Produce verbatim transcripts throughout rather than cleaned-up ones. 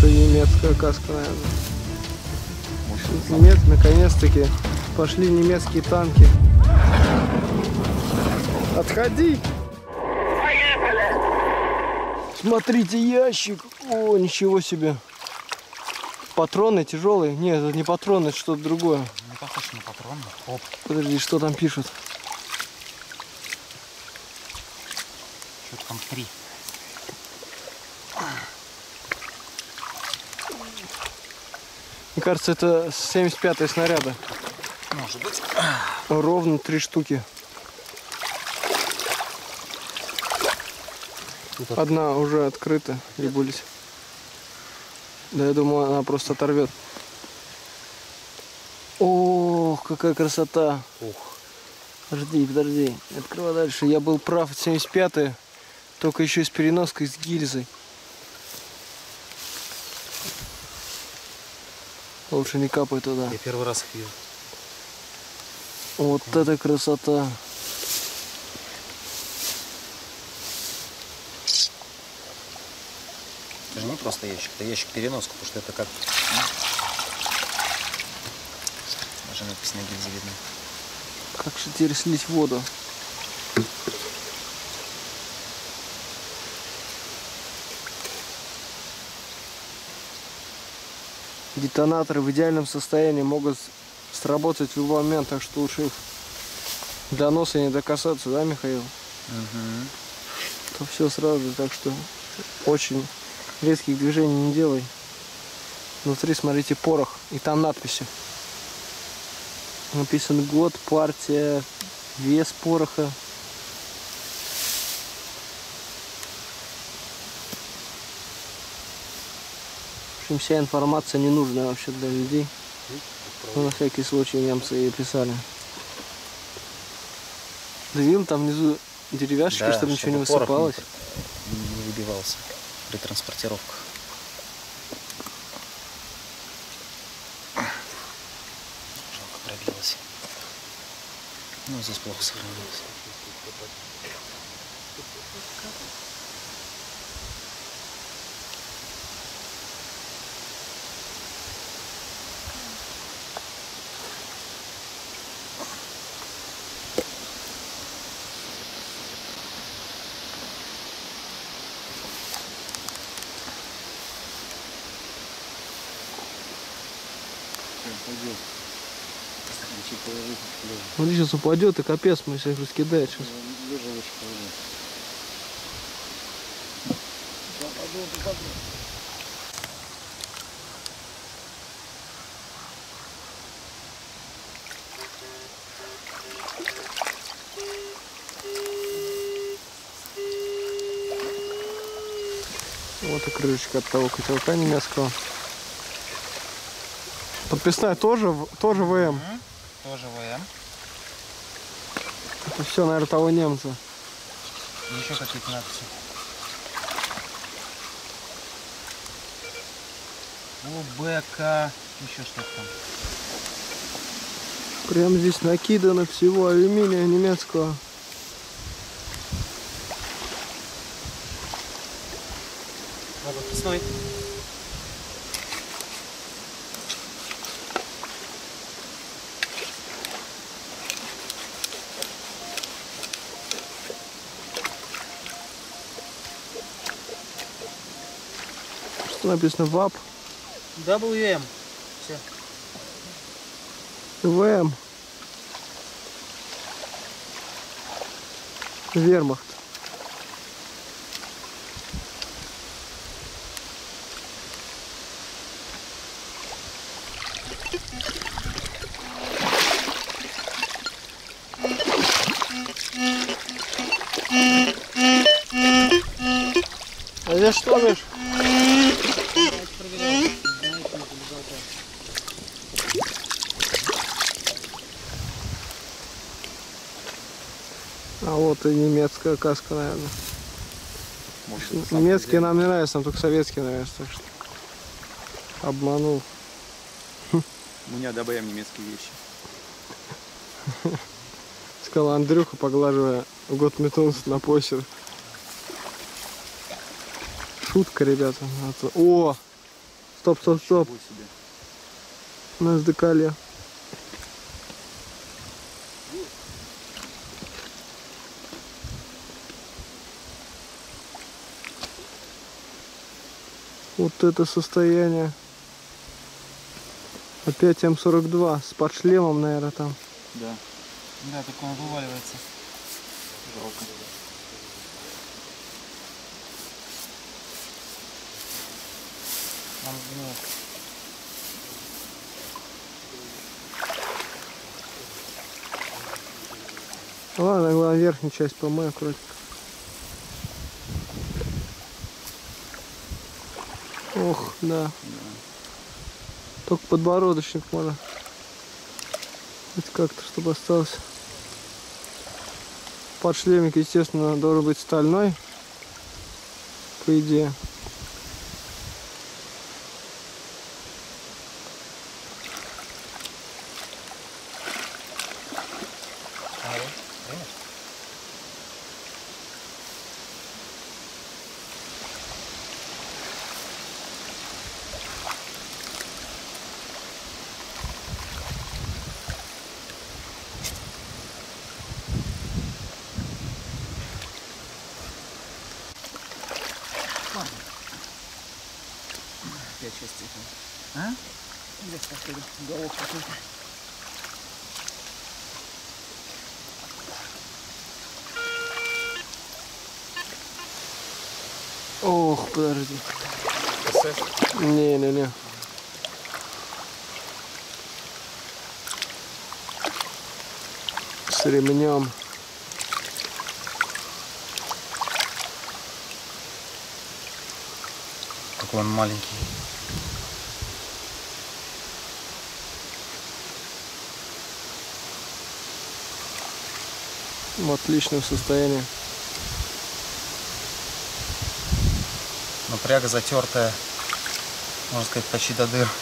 Это немецкая каска, наверное. Немец, наконец-таки пошли немецкие танки. Отходи! Смотрите, ящик. О, ничего себе. Патроны тяжелые. Нет, это не патроны, это что-то другое. Не похож на патроны. Оп. Подожди, что там пишут? Что-то там три. Мне кажется, это семьдесят пятые снаряды. Может быть. Ровно три штуки. Одна уже открыта, рябулись. Да, я думаю, она просто оторвет. Ох, какая красота. Ух. Подожди, подожди. Открывай дальше. Я был прав, семьдесят пятые. Только еще с переноской, с гильзой. Лучше не капай туда. Я первый раз их вижу. Вот mm. это красота. Это же не просто ящик, это ящик-переноска, потому что это как... Даже надпись на гильзе видно. Как же теперь слить воду? Детонаторы в идеальном состоянии могут сработать в любой момент, так что лучше их до носа не докасаться, да, Михаил? Угу. То все сразу, так что очень резких движений не делай. Внутри, смотрите, порох, и там надписи. Написан год, партия, вес пороха. В общем, вся информация не нужна вообще для людей. Но на всякий случай немцы ее писали. Да видно, там внизу деревяшки, да, чтобы ничего не высыпалось. Не, не выбивался при транспортировках. Жалко, пробилось. Ну, здесь плохо сохранилось. Он сейчас упадет, и капец, мы всех раскидает сейчас. Вот и крышечка от того котелка немецкого. Подписная тоже, тоже ВМ. Mm-hmm. Тоже ВМ. Это все, наверное, того немца. Еще какие-то надписи. УБК, еще что-то там. Прям здесь накидано всего алюминия немецкого. А подписной. Что написано? ВАП? дабл ю эм. Все. ВМ. Вермахт. А здесь что, Миш? А вот и немецкая каска, наверное. Может, немецкие нам не нравятся, нам только советские нравятся, так что обманул. Мы не одобряем немецкие вещи. Сказал Андрюха, поглаживая год метнулся на почер. Шутка, ребята. О! Стоп, стоп, стоп. Ничего себе. На сдекале. Вот это состояние. Опять М сорок два с подшлемом, наверное, там. Да. Да, только он вываливается. Жалко. Он сгнил. Ладно, главное верхнюю часть помой аккуратненько. Ох, да. Только подбородочник можно. Хоть как-то, чтобы остался. Подшлемник, естественно, должен быть стальной. По идее. Опять части. А? Здесь какой-то уголок какой-то. Ох, подожди. Не-не-не. С ремнем. Какой он маленький. В отличном состоянии. Напряга затертая, можно сказать, почти до дыр.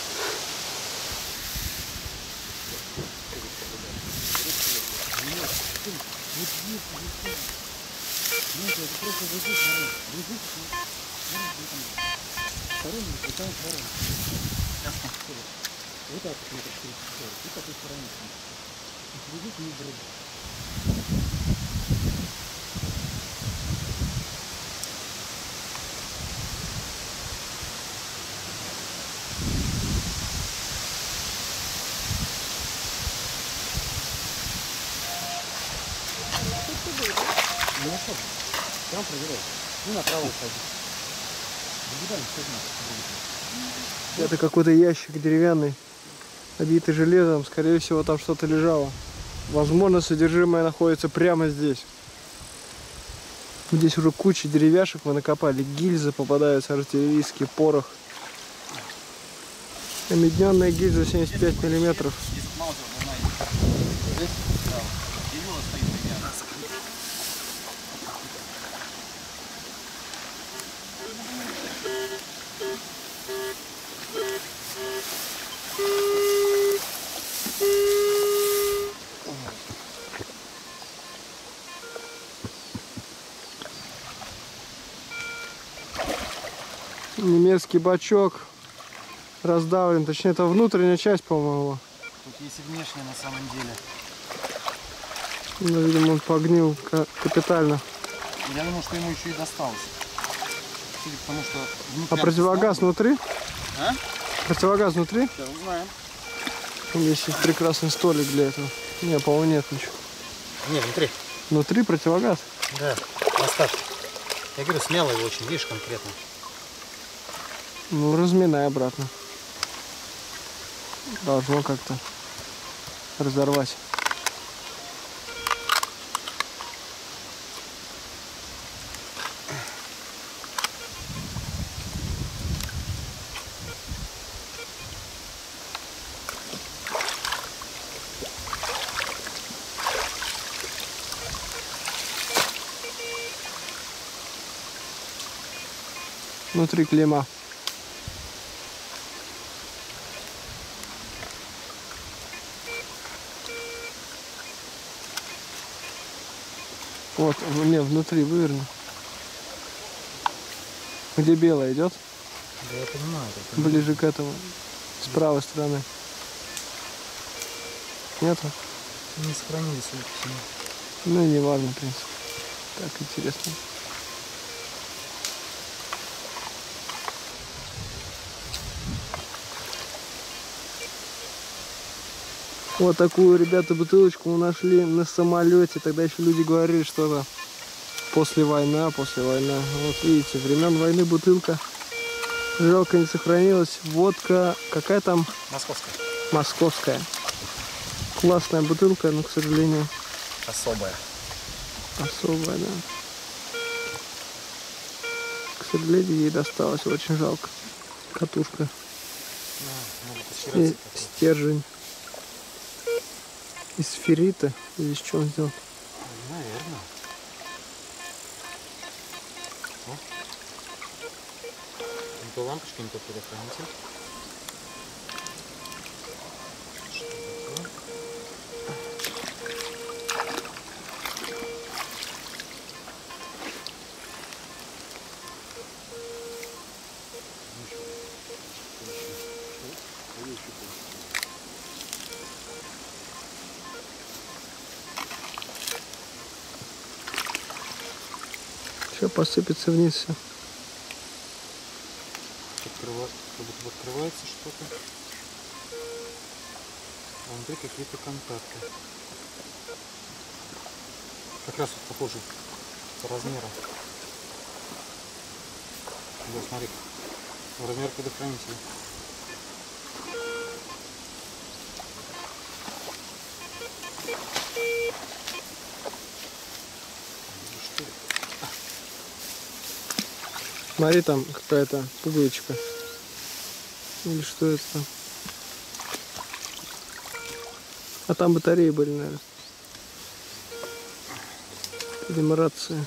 Там проверяй. Ну, направо уходи. Это какой-то ящик деревянный, обитый железом. Скорее всего, там что-то лежало. Возможно, содержимое находится прямо здесь. Здесь уже куча деревяшек мы накопали. Гильзы попадаются, артиллерийский порох. Омедненная гильза семьдесят пять миллиметров. Немецкий бачок раздавлен, точнее это внутренняя часть, по-моему. Тут есть и внешняя на самом деле. Ну, видимо, он погнил капитально. Я думаю, что ему еще и досталось. Судя по тому, что А противогаз внутри? А? Противогаз внутри? Сейчас узнаем. Здесь есть прекрасный столик для этого. Не, по-моему, нет ничего. Не, внутри. Внутри противогаз? Да, оставь. Я говорю, смело его очень, видишь, конкретно. Ну, разминай обратно. Должно как-то разорвать. Внутри клейма. Вот, не, внутри выверну. Где белая идет? Да я понимаю. Я понимаю. Ближе к этому. С правой стороны. Нету? Не сохранились, судя по всему. Ну и не важно, в принципе. Так интересно. Вот такую, ребята, бутылочку мы нашли на самолете. Тогда еще люди говорили, что это после войны, после войны. Вот видите, времен войны бутылка. Жалко, не сохранилась. Водка, какая там? Московская. Московская. Классная бутылка, но, к сожалению, Особая. особая, да. К сожалению, ей досталось. Очень жалко. Катушка. И стержень. Из феррита. Или из чего он сделан? Наверное. Не то лампочка, не то предохранитель. Сейчас посыпется вниз все. Открыва... Как будто бы открывается что-то. А внутри какие-то контакты. Как раз вот похоже по размеру. Да, смотри. Размер предохранителя. Что это? Смотри, там какая-то пуговичка. Или что это там? А там батареи были, наверное. Видимо, рация.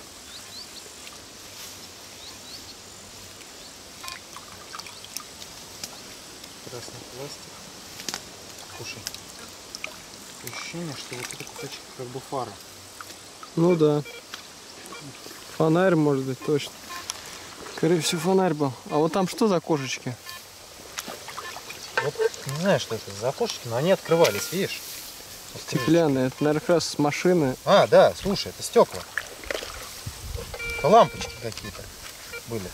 Красный пластик. Слушай. Ощущение, что вот это кусочек как бы фары. Ну да. Фонарь, может быть, точно. Скорее всего, фонарь был. А вот там что за кошечки? Вот не знаю, что это за окошечки, но они открывались, видишь? Стеклянные. Это, наверное, как раз с машины. А, да, слушай, это стекла. Это лампочки какие-то были.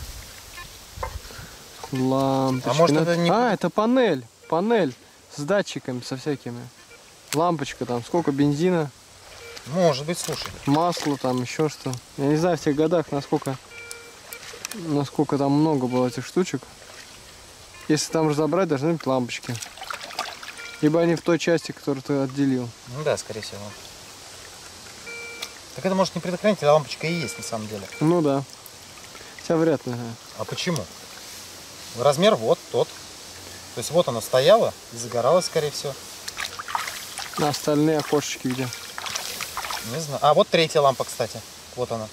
Лампочки. А может, Ну, это не- А, это панель. Панель с датчиками, со всякими. Лампочка там. Сколько бензина, Может быть, слушай. масло там, еще что. Я не знаю в тех годах, насколько, насколько там много было этих штучек. Если там разобрать, должны быть лампочки. Либо они в той части, которую ты отделил. Ну да, скорее всего. Так это может не предохранитель, а лампочка и есть на самом деле. Ну да. Хотя вряд ли. да. А почему? Размер вот тот. То есть вот она стояла и загоралась, скорее всего. А остальные окошечки где? Не знаю. А вот третья лампа, кстати. Вот она.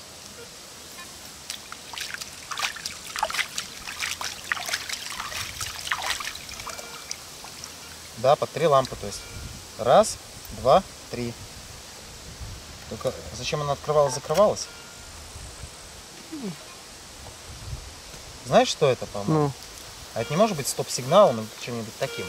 Да, под три лампы, то есть. Раз, два, три. Только зачем она открывалась, закрывалась? Знаешь, что это, по-моему? Ну, А это не может быть стоп-сигналом или чем-нибудь таким?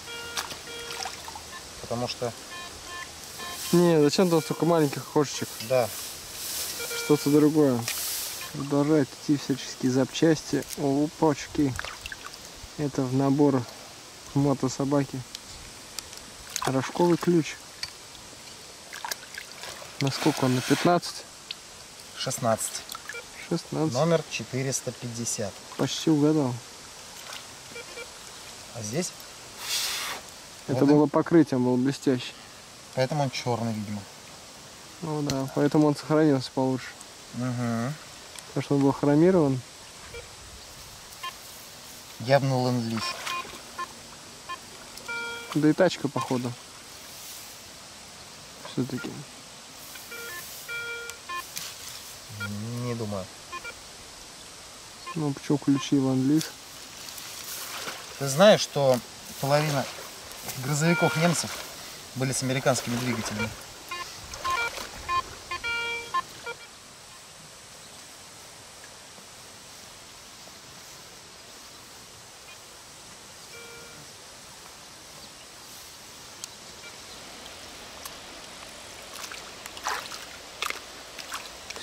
Потому что, не, зачем там столько маленьких окошечек? да, Что-то другое. Продолжают идти всяческие запчасти. Опачки. Это в набор мотособаки. Рожковый ключ. Насколько он? На пятнадцать? шестнадцать. шестнадцать. Номер четыреста пятьдесят. Почти угадал. А здесь? Это Вот и- было покрытием, был блестящий. Поэтому он черный, видимо. Ну да, поэтому он сохранился получше. Угу. Потому что он был хромирован. Явно ленд-лиз. Да и тачка, походу. Все-таки. Не думаю. Ну, почему ключи ленд-лиз? Ты знаешь, что половина грузовиков немцев были с американскими двигателями?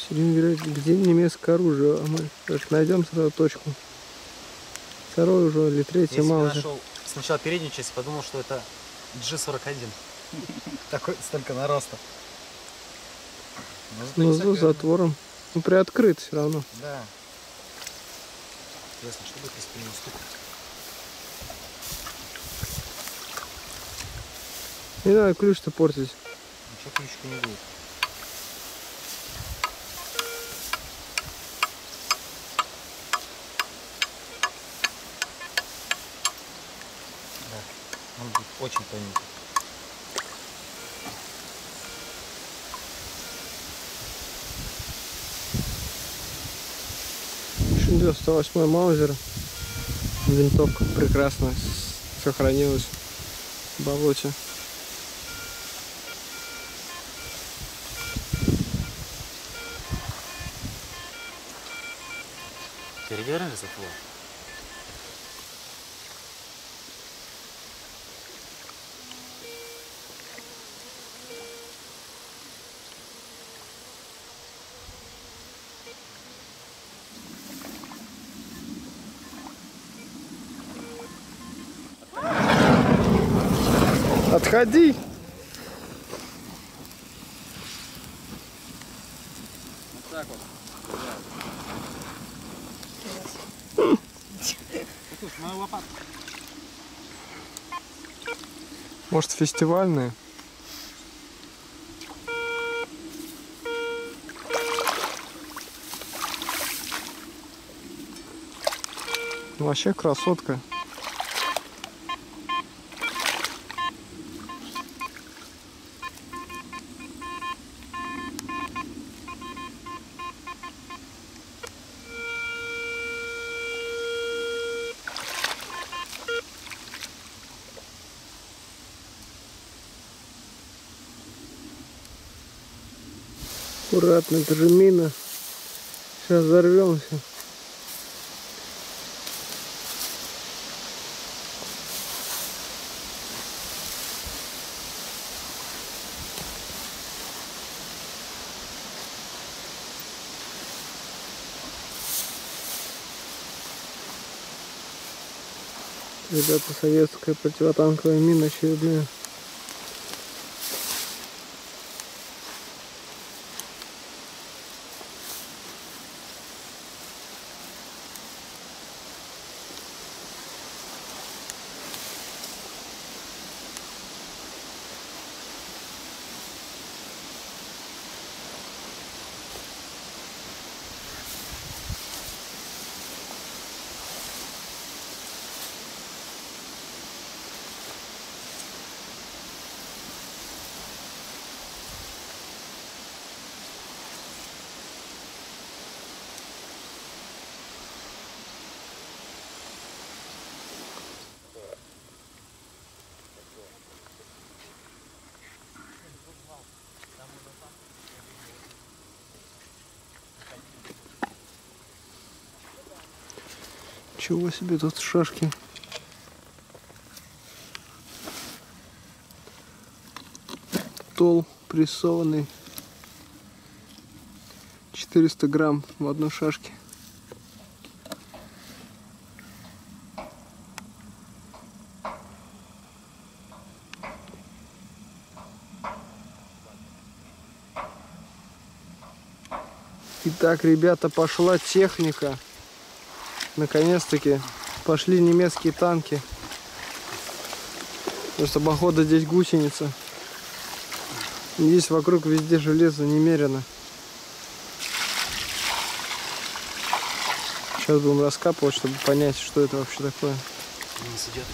Сидим говорить, где немецкое оружие, а мы так, найдем сразу точку. Второй уже или третий Я себе маузер. нашел сначала переднюю часть, подумал, что это джи сорок один. Такой столько нароста. Ну, за затвором. Ну, приоткрыт все равно. Да. Интересно, что будет, если по нему стукнуть? Не надо ключ-то портить. Ничего ключика не будет. Да, он будет очень тоненький. Еще девяносто восьмой маузер. Винтовка прекрасно сохранилась в болоте. Переверни затвор. Отходи! Вот так вот. Слушай, мою лопатку. Может, фестивальные? Вообще красотка. Аккуратно, это же мина. Сейчас взорвемся. Ребята, советская противотанковая мина очередная. Чего себе тут шашки. Тол прессованный. четыреста грамм в одной шашке. Итак, ребята, пошла техника. Наконец-таки пошли немецкие танки. Просто походу здесь гусеница. Здесь вокруг везде железо немерено. Сейчас будем раскапывать, чтобы понять, что это вообще такое. Не сидят.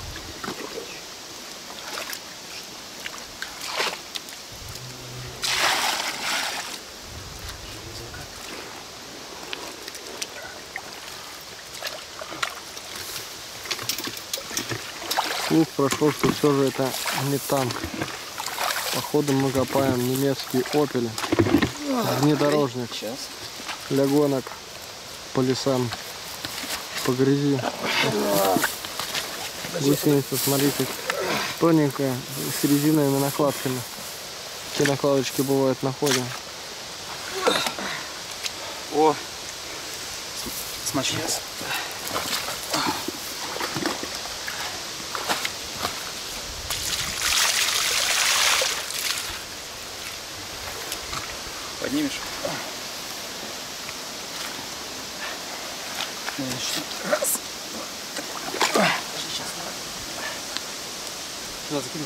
Слух прошел, что все же это не танк. Походу мы копаем немецкий Опель. Внедорожник. Сейчас. Для гонок по лесам, по грязи. Гусеница, смотрите, тоненькая, с резиновыми накладками. Такие накладочки бывают на ходе. О, смочился. Поднимешь? Раз. Сейчас. Сюда закинь.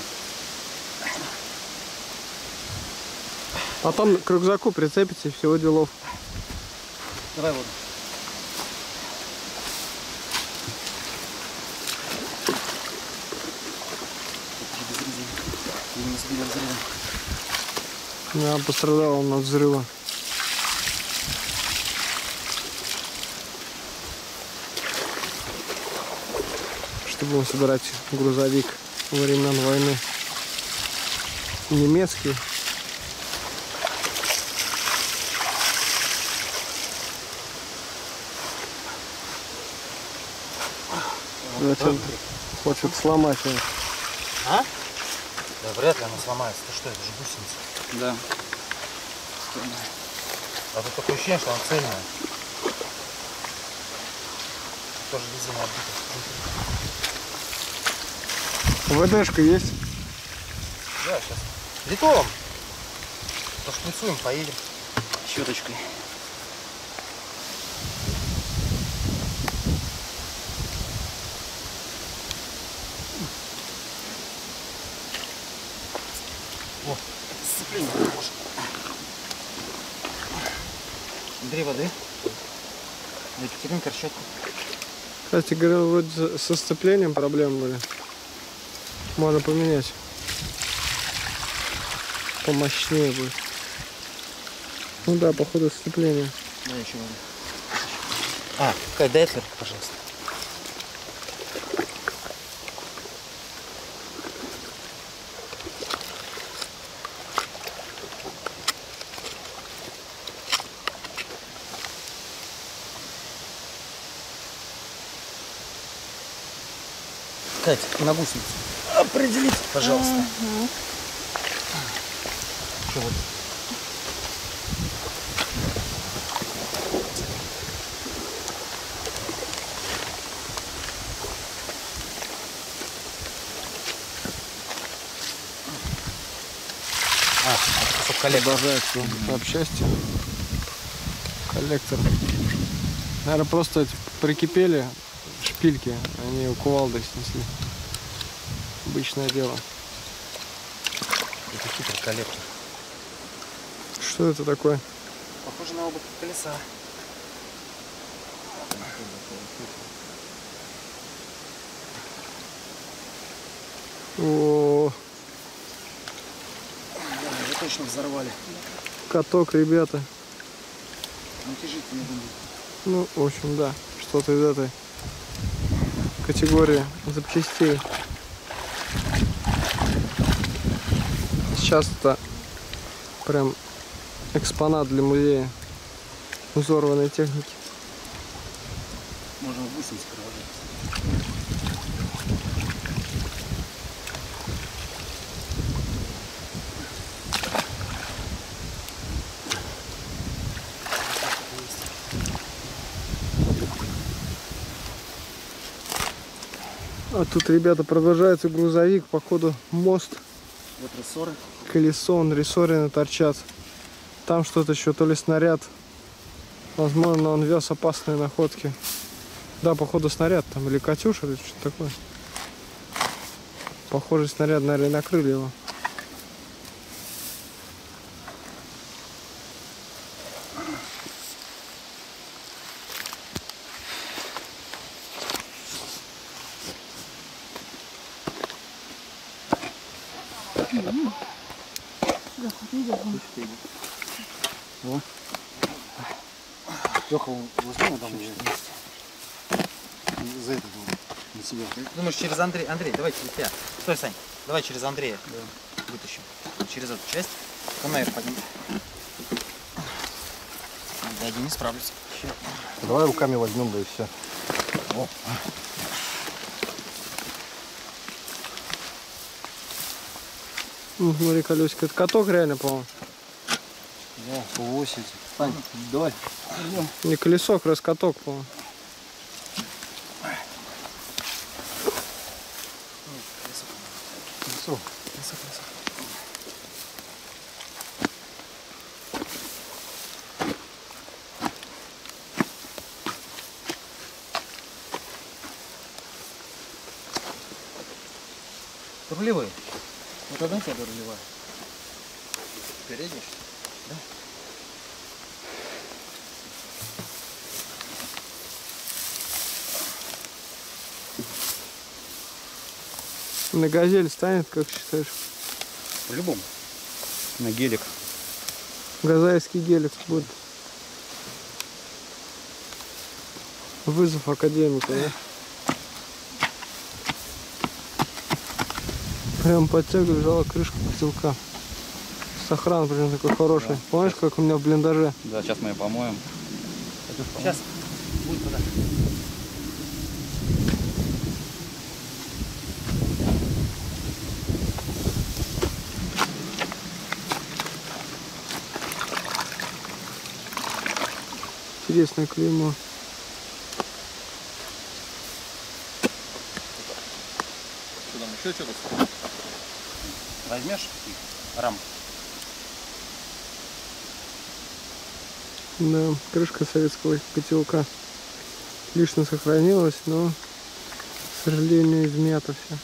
А там к рюкзаку прицепится и всего делов. Давай воду. Не сбили взрывом. Да, пострадал он от взрыва. Что будем собирать грузовик времен войны. Немецкий. Зачем хочет сломать его? А? Да вряд ли она сломается. Ты что, это же гусеница. Да. А тут такое ощущение, что она цельная. Тоже резина оббита. ВДшка есть? Да, сейчас. Литовом. Пошприцуем, поедем. Щеточкой. О, сцепление похоже. Андрей, воды. Екатеринка, расчетку. Кстати, говорил, вроде со сцеплением проблемы были. Можно поменять. Помощнее будет. Ну да, походу сцепление. Да, еще воды. А, какая Дайтлер, пожалуйста. Кать, на гусеницу определите, пожалуйста. Ага. Что вот? А, кусок коллектора. Продолжается общасти. Коллектор. Наверное, просто эти прикипели шпильки, они у кувалды снесли. Обычное дело. Это хитрый коллектор. Что это такое? Похоже на оба колеса. О, Да, его точно взорвали. каток, ребята. Натяжительный будет. Ну, в общем, да, что-то из этой категории запчастей. Сейчас это прям экспонат для музея взорванной техники. Можно гусениц проводить. А тут, ребята, продолжается грузовик, походу мост, Вот рессоры. колесо, он рессорины торчат. Там что-то еще, то ли снаряд. Возможно, он вез опасные находки. Да, походу снаряд там, или Катюша, или что-то такое. Похоже, снаряд, наверное, накрыли его. О. Леха, возьми на домой. За это было. На себя. Думаешь, через Андрея? Андрей, давай через тебя. Стой, Сань, давай через Андрея. Да. Вытащим. Через эту часть. Конвейер подними. Я один не справлюсь. Давай руками возьмем, да и все. О. Ну, смотри, колесико. Это каток реально, по-моему. Да, по восемьдесят. Сань, давай. Не колесо, раскаток, по-моему. Колесо. Рулевые. Вот одна тебя рулевая. Передний? На газель станет, как считаешь? По-любому. На гелик. Газайский гелик будет. Вызов академика, да? Прям подтяг лежала крышка котелка. Сохран прям такой хороший. Да. Помнишь, как у меня в блиндаже? Да, сейчас мы ее помоем. Сейчас. Будет туда. Интересное клеймо. Что там еще что-то? Возьмешь рам? Да, крышка советского котелка лично сохранилась, но, к сожалению, измята все.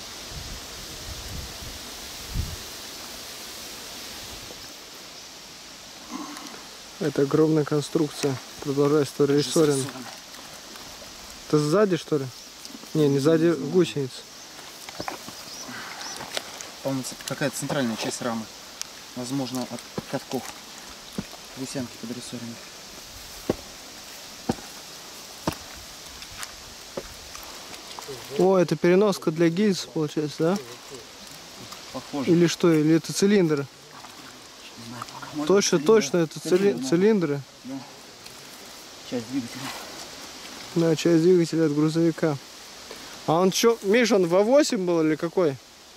Это огромная конструкция. Продолжай историю рессоринга. Это сзади, что ли? Не, не сзади гусеница. По-моему, какая-то центральная часть рамы. Возможно, от катков. Гусенки подрессорены. О, это переноска для гильз, получается, да? Похоже. Или что? Или это цилиндр? Точно, точно, это цили... цилиндры. Да. Часть двигателя. Да, часть двигателя от грузовика. А он что, Миша, он вэ восемь был или какой?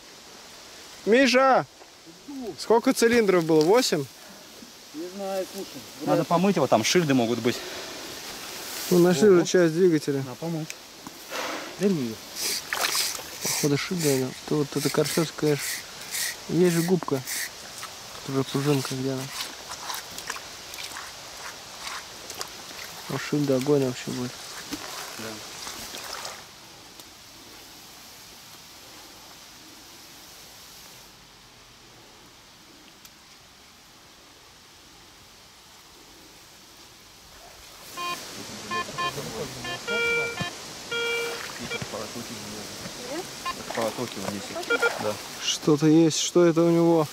Миша! Сколько цилиндров было? восемь? Не знаю, слушай. Надо помыть его, там шильды могут быть. Ну, нашли уже часть двигателя. На, помыть. Верни ее. Походу шильда. То вот это корсетская, конечно. Есть же губка. Уже пружинка где она. А шильда огонь вообще будет. Да. Потоки вот здесь. Да. Что-то есть. Что это у него?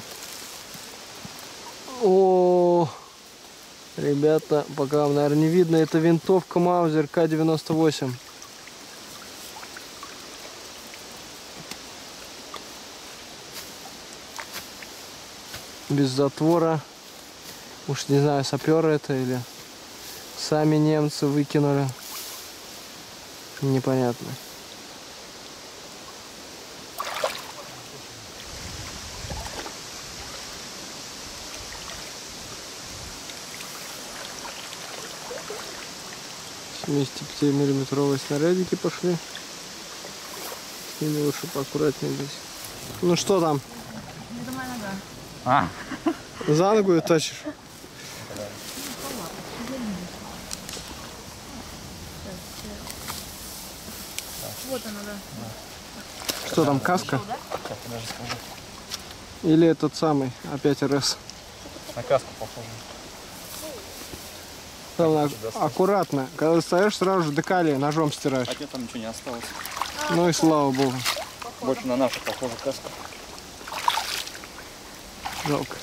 О, ребята, пока вам, наверное, не видно, это винтовка Маузер К девяносто восемь. Без затвора. Уж не знаю, саперы это или сами немцы выкинули. Непонятно. семидесятипятимиллиметровые снарядики пошли. С ними лучше поаккуратнее быть. Ну что там? Это моя нога. А, За ногу ее тащишь? Вот она, да. Что там, каска? Сейчас, я даже скажу. Или этот самый, опять эр эс? на каску похоже. Главное, аккуратно. Когда достаешь, сразу же декали ножом стираешь. А тебе там ничего не осталось. Ну и слава богу. Больше на нашу похоже каску. Жалко.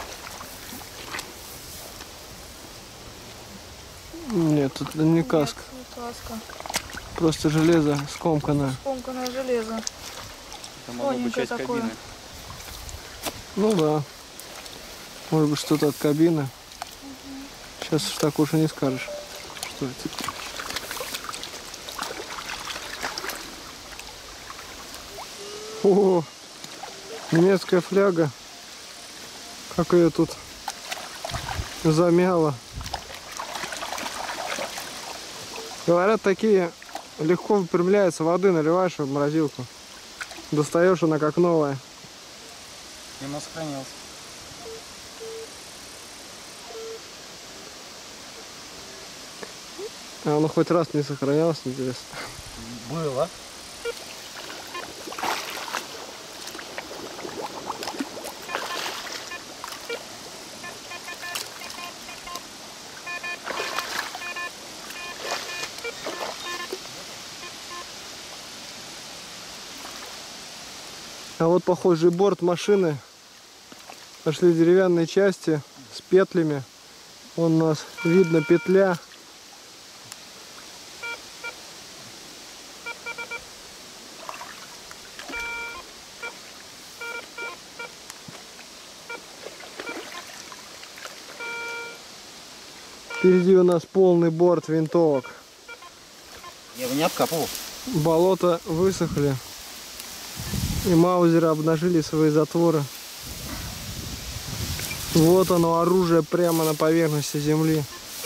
Нет, это не каска. Не каска. Просто железо скомканное. Скомканное железо. Это могло быть Тоненькое часть такое. кабины. Ну да. Может быть, что-то от кабины. Сейчас уж так уж и не скажешь, что это. О, немецкая фляга. Как ее тут замяло. Говорят, такие легко выпрямляются, воды наливаешь в морозилку. Достаешь, она как новая. И он сохранился. А оно хоть раз не сохранялось, интересно. Было. А вот похожий борт машины. Нашли деревянные части с петлями. Вон у нас видно петля. Впереди у нас полный борт винтовок. Я его не обкапывал. Болота высохли. И маузеры обнажили свои затворы. Вот оно, оружие прямо на поверхности земли.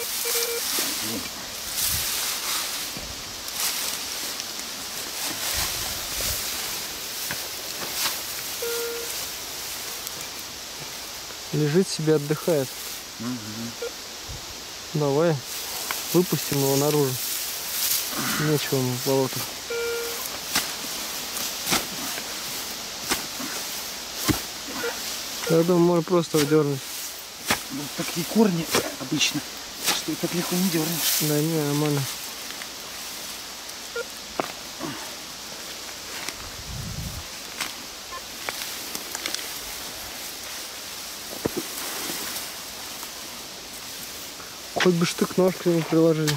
Лежит себе, отдыхает. Угу. Давай выпустим его наружу. Нечего ему в болотах. Я думаю, можно просто выдернуть. Вот такие корни обычно, что и так легко не дернешь. Да не, нормально. Хоть бы штык-нож к нему приложили.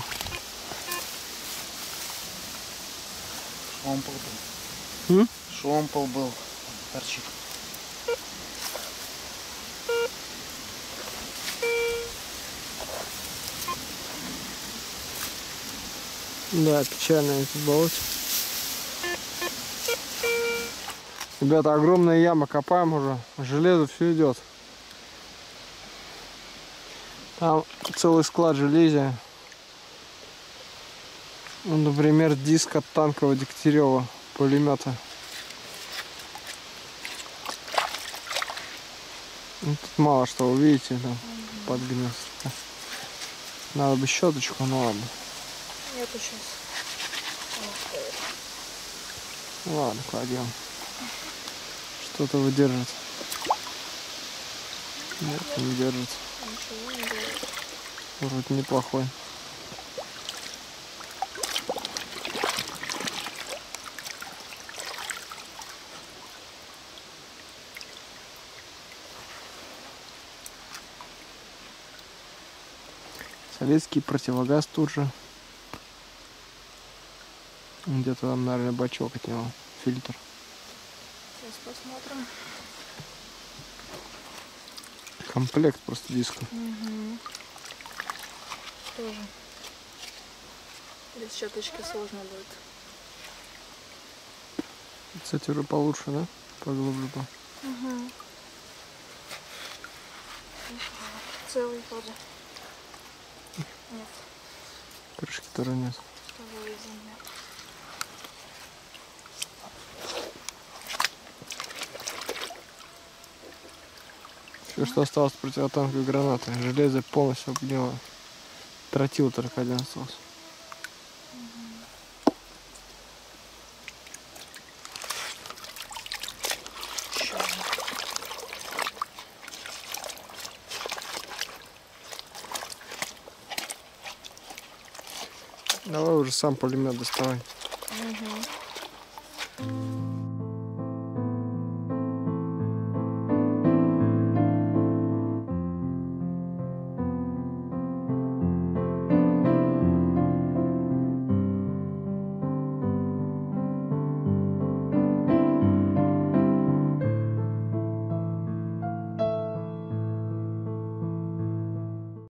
Шомпол был. М? Шомпол был. Торчит. Да, печально это болото. Ребята, огромная яма, копаем уже. Железо все идет. Там целый склад железа. Ну, например, диск от танкового Дегтярева пулемета. Ну, тут мало что увидите, там под гнезд. Надо бы щеточку, ну ладно. Нету сейчас. Ладно, кладем. Что-то выдержит. Нет, не держит. Ничего не делает. Вроде неплохой. Советский противогаз тут же. Где-то там, наверное, бачок от него. Фильтр. Сейчас посмотрим. Комплект просто дисков. Угу. Тоже. Без щеточки сложно будет. Кстати, уже получше, да? Поглубже был. Угу. Целый вроде. Нет, Крышки тоже нет. того из земли. Все, что осталось противотанковой гранаты. Железо полностью обгнило. Тротил только один остался. Давай уже сам пулемет доставай. Угу.